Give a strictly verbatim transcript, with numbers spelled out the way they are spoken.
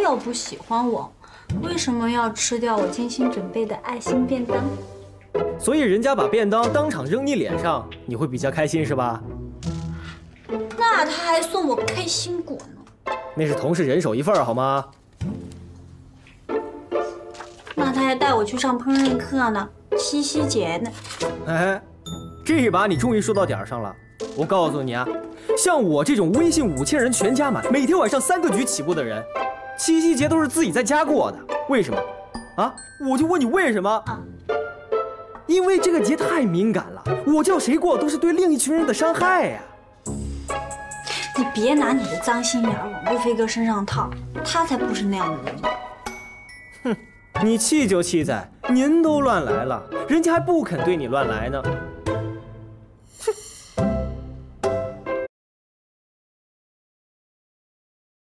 要不喜欢我，为什么要吃掉我精心准备的爱心便当？ 所以人家把便当当场扔你脸上，你会比较开心是吧？ 那他还送我开心果呢。 那是同事人手一份好吗？ 那他还带我去上烹饪课呢，七夕节呢。 哎，这一把你终于说到点上了。我告诉你啊，像我这种微信五千人全加满，每天晚上三个局起步的人，七夕节都是自己在家过的。为什么？啊？我就问你为什么？啊？因为这个节太敏感了，我叫谁过都是对另一群人的伤害呀。 你别拿你的脏心眼往魏飞哥身上套，他才不是那样的人呢。 哼，你气就气在您都乱来了，人家还不肯对你乱来呢。